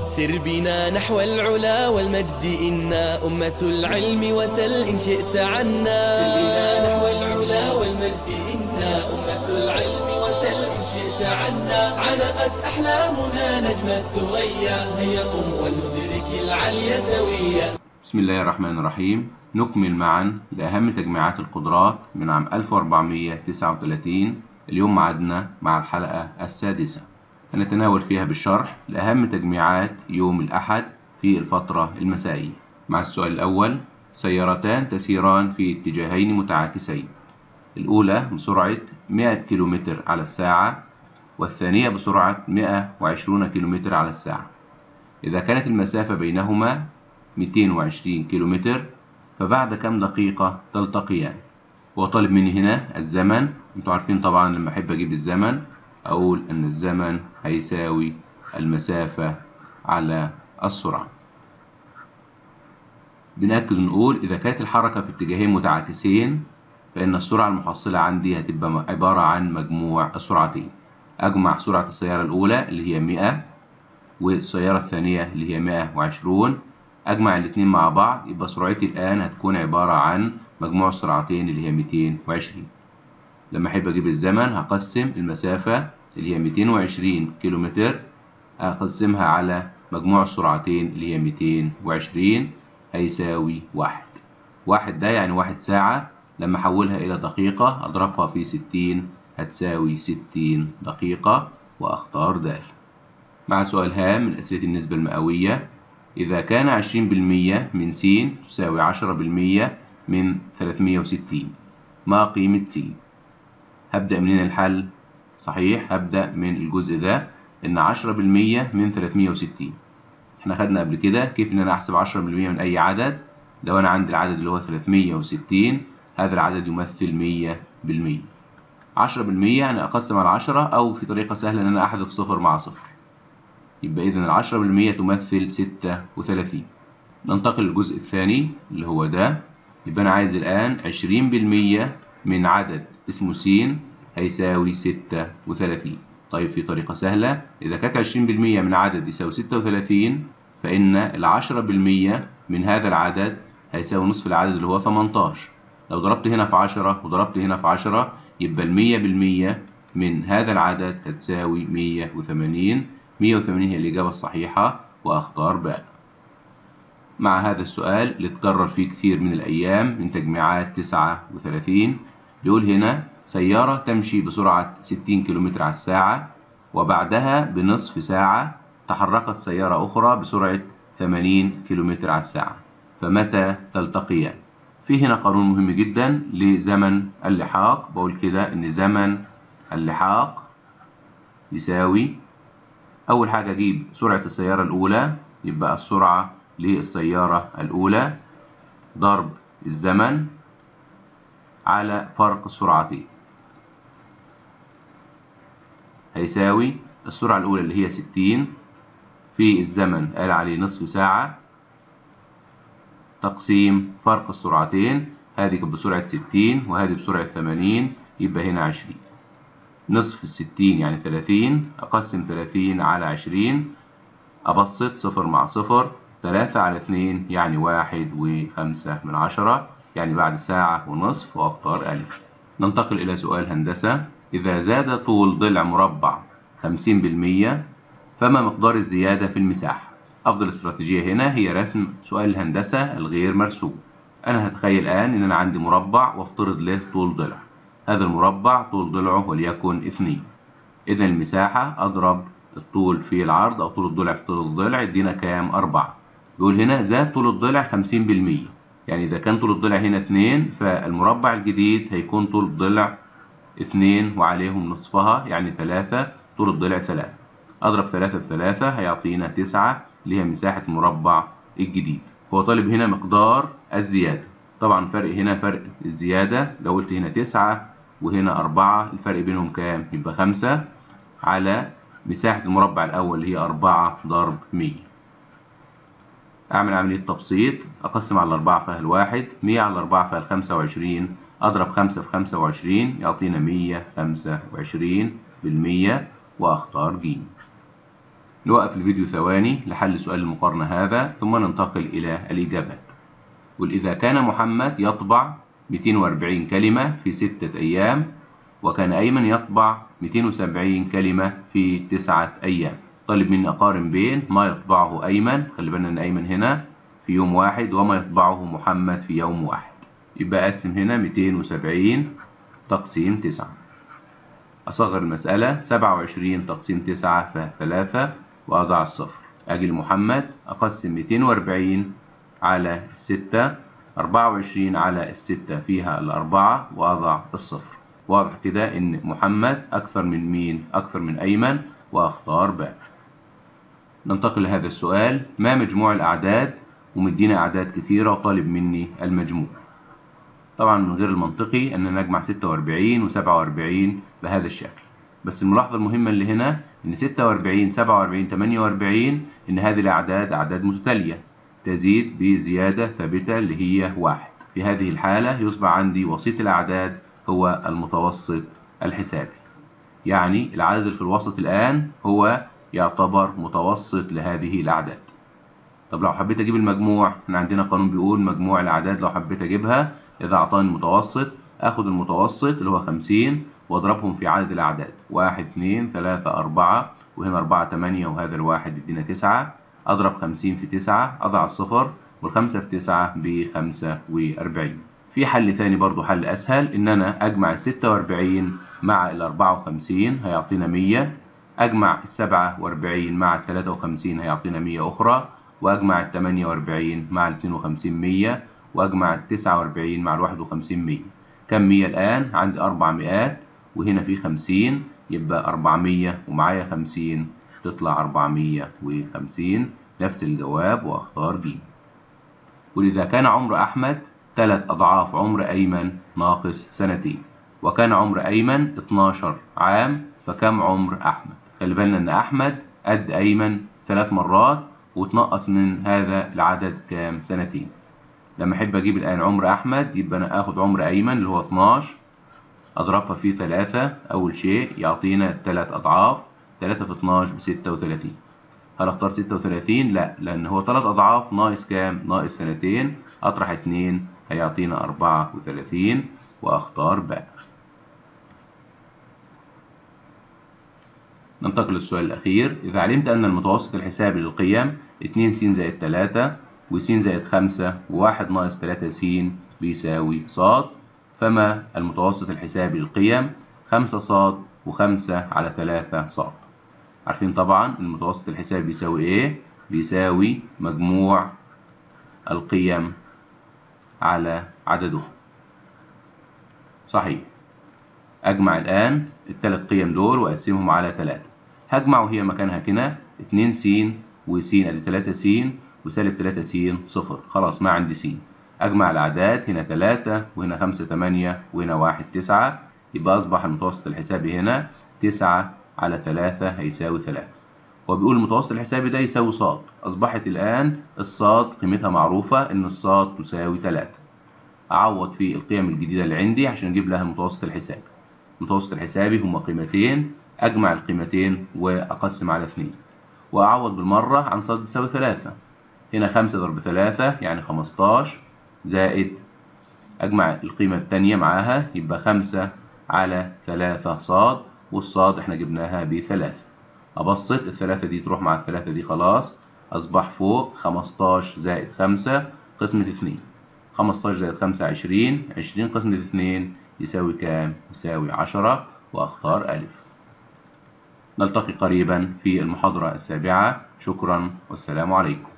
سر بنا نحو العلا والمجد إنا أمة العلم وسل إن شئت عنا. سر بنا نحو العلا والمجد إنا أمة العلم وسل إن شئت عنا. علقت أحلامنا نجم الثريا هيا قم ولندرك العلي سويا. بسم الله الرحمن الرحيم. نكمل معا لأهم تجميعات القدرات من عام 1439. اليوم معدنا مع الحلقة السادسة، هنتناول فيها بالشرح لأهم تجميعات يوم الأحد في الفترة المسائية. مع السؤال الأول: سيارتان تسيران في اتجاهين متعاكسين، الأولى بسرعة 100 كيلومتر على الساعة والثانية بسرعة 120 كيلومتر على الساعة. إذا كانت المسافة بينهما 220 كيلومتر فبعد كم دقيقة تلتقيان؟ هو طالب مني هنا الزمن. انتوا عارفين طبعا لما احب اجيب الزمن اقول ان الزمن هيساوي المسافة على السرعة. بنأكد ونقول اذا كانت الحركة في اتجاهين متعاكسين فان السرعة المحصلة عندي هتبقى عبارة عن مجموع السرعتين. اجمع سرعة السيارة الاولى اللي هي 100 والسيارة الثانية اللي هي 120، اجمع الاثنين مع بعض يبقى سرعتي الان هتكون عبارة عن مجموع السرعتين اللي هي 220. لما احب اجيب الزمن هقسم المسافة اللي هي 220 كيلومتر اقسمها على مجموع السرعتين اللي هي 220 هيساوي 1 ده يعني 1 ساعة. لما احولها الى دقيقة اضربها في 60 هتساوي 60 دقيقة واختار د. مع سؤال هام من أسئلة النسبة المئوية: إذا كان 20% من س تساوي 10% من 360 ما قيمة س؟ هبدأ منين الحل؟ صحيح هبدأ من الجزء ده، إن 10% من 360. احنا خدنا قبل كده كيف إن أنا أحسب 10% من أي عدد. لو أنا عندي العدد اللي هو 360 هذا العدد يمثل 100%. 10% يعني أقسم على 10، أو في طريقة سهلة إن أنا أحذف صفر مع صفر. يبقى إذن 10% تمثل 36. ننتقل للجزء الثاني اللي هو ده. يبقى أنا عايز الآن 20% من عدد اسمه س هيساوي 36. طيب في طريقة سهلة، إذا كانت 20% من عدد يساوي 36 فإن 10% من هذا العدد هيساوي نصف العدد اللي هو 18. لو ضربت هنا في 10 وضربت هنا في 10 يبقى 100% من هذا العدد هتساوي 180. 180 هي الإجابة الصحيحة وأختار باء. مع هذا السؤال اللي اتكرر فيه كثير من الأيام من تجميعات 39، بيقول هنا: سيارة تمشي بسرعة 60 كيلومتر على الساعة وبعدها بنصف ساعة تحركت سيارة أخرى بسرعة 80 كيلومتر على الساعة، فمتى تلتقيان؟ في هنا قانون مهم جدا لزمن اللحاق. بقول كده إن زمن اللحاق يساوي أول حاجة أجيب سرعة السيارة الأولى، يبقى السرعة للسيارة الأولى ضرب الزمن على فرق السرعتين هيساوي السرعة الأولى اللي هي 60 في الزمن قال عليه نصف ساعة تقسيم فرق السرعتين. هذه كانت بسرعة 60 وهذه بسرعة 80، يبقى هنا 20. نصف 60 يعني 30، أقسم 30 على 20 أبسط صفر مع صفر، 3 على 2 يعني 1.5، يعني بعد ساعة ونصف، وأختار ألف. ننتقل إلى سؤال هندسة: إذا زاد طول ضلع مربع 50% فما مقدار الزيادة في المساحة؟ أفضل استراتيجية هنا هي رسم سؤال الهندسة الغير مرسوم. أنا هتخيل الآن إن أنا عندي مربع وافترض له طول ضلع. هذا المربع طول ضلعه وليكن 2. إذا المساحة أضرب الطول في العرض أو طول الضلع في طول الضلع يدينا كام؟ 4. بيقول هنا زاد طول الضلع 50%، يعني إذا كان طول الضلع هنا 2 فالمربع الجديد هيكون طول الضلع 2 وعليهم نصفها يعني 3، طول الضلع 3. أضرب 3 في 3 هيعطينا 9 اللي هي مساحة المربع الجديد. هو طالب هنا مقدار الزيادة. طبعا فرق هنا فرق الزيادة، لو قلت هنا 9 وهنا 4 الفرق بينهم كام؟ يبقى 5 على مساحة المربع الأول اللي هي 4 ضرب 100. أعمل عملية تبسيط، أقسم على 4 فيها الواحد، 100 على 4 فيها 25، أضرب 5 في 25 يعطينا 125%، وأختار ج. نوقف الفيديو ثواني لحل سؤال المقارنة هذا ثم ننتقل إلى الإجابات. وإذا كان محمد يطبع 240 كلمة في 6 أيام، وكان أيمن يطبع 270 كلمة في 9 أيام. طالب مني أقارن بين ما يطبعه أيمن، خلي بالنا إن أيمن هنا في يوم واحد، وما يطبعه محمد في يوم واحد. يبقى أقسم هنا 270 تقسيم 9. أصغر المسألة 27 تقسيم 9 فيها 3 وأضع الصفر. أجي لمحمد أقسم 240 على 6، 24 على 6 فيها 4 وأضع الصفر. واضح كده إن محمد أكثر من مين؟ أكثر من أيمن، وأختار باء. ننتقل لهذا السؤال: ما مجموع الأعداد؟ ومدينا أعداد كثيرة وطالب مني المجموع. طبعا من غير المنطقي أننا نجمع 46 و47 بهذا الشكل، بس الملاحظة المهمة اللي هنا إن 46 47 48 إن هذه الأعداد أعداد متتالية تزيد بزيادة ثابتة اللي هي 1. في هذه الحالة يصبح عندي وسيط الأعداد هو المتوسط الحسابي، يعني العدد اللي في الوسط الآن هو يعتبر متوسط لهذه الأعداد. طب لو حبيت أجيب المجموع، احنا عندنا قانون بيقول مجموع الأعداد لو حبيت أجيبها إذا أعطاني المتوسط آخد المتوسط اللي هو 50 وأضربهم في عدد الأعداد، 1 2 3 4 وهنا 4 8 وهذا الواحد يدينا 9. أضرب 50 في 9 أضع الصفر، والخمسة في 9 ب 45. في حل ثاني برضو حل أسهل، إن أنا أجمع 46 مع 54 هيعطينا 100، أجمع 47 مع 53 هيعطينا 100 أخرى، وأجمع 48 مع 52 100، وأجمع 49 مع 51 100. كم 100 الآن؟ عندي 400 وهنا في 50 يبقى 400 ومعايا 50 تطلع 450. نفس الجواب وأختار ب. ولذا كان عمر أحمد 3 أضعاف عمر أيمن ناقص 2 وكان عمر أيمن 12 عام، فكم عمر أحمد؟ خلي بالنا إن أحمد قد أيمن 3 مرات وتنقص من هذا العدد كام؟ 2. لما أحب أجيب الآن عمر أحمد يبقى أنا آخد عمر أيمن اللي هو 12 أضربها في 3. أول شيء يعطينا 3 أضعاف، 3 في 12 ب 36. هل أختار 36؟ لا، لأن هو 3 أضعاف ناقص كام؟ ناقص 2. أطرح 2 هيعطينا 34 وأختار باء. ننتقل للسؤال الأخير: إذا علمت أن المتوسط الحسابي للقيم 2 س زائد 3 وس زائد 5 و1 ناقص 3 س بيساوي ص، فما المتوسط الحسابي للقيم 5 ص و5 على 3 ص؟ عارفين طبعا المتوسط الحسابي بيساوي إيه؟ بيساوي مجموع القيم على عددهم. صحيح. أجمع الآن ال3 قيم دول وأقسمهم على 3. هجمع وهي مكانها كده 2 س وس أدي 3 س وسالب 3 س صفر، خلاص ما عندي س. أجمع الأعداد هنا 3 وهنا 5 8 وهنا 1 9، يبقى أصبح المتوسط الحسابي هنا 9 على 3 هيساوي 3. هو بيقول المتوسط الحسابي ده يساوي ص. أصبحت الآن الصاد قيمتها معروفة إن الصاد تساوي 3. أعوض في القيم الجديدة اللي عندي عشان أجيب لها المتوسط الحسابي. المتوسط الحسابي هما قيمتين، أجمع القيمتين وأقسم على 2 وأعوض بالمرة عن صاد بتساوي 3. هنا 5 ضرب 3 يعني 15 زائد أجمع القيمة التانية معاها يبقى 5 على 3 صاد، والصاد إحنا جبناها ب3. أبسط ال3 دي تروح مع ال3 دي خلاص، أصبح فوق 15 زائد 5 قسمة 2. 15 زائد 5 20، 20 قسمة 2 يساوي كام؟ يساوي 10 وأختار ألف. نلتقي قريبا في المحاضرة السابعة. شكرا والسلام عليكم.